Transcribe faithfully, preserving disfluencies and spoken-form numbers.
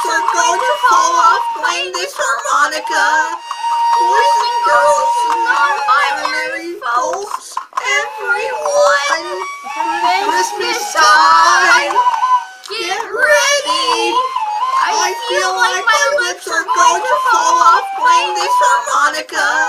lips are going to fall off playing this harmonica. Boys and girls, non-binary folks, everyone, Christmas time, get ready. I feel like my lips are going to fall off playing this harmonica.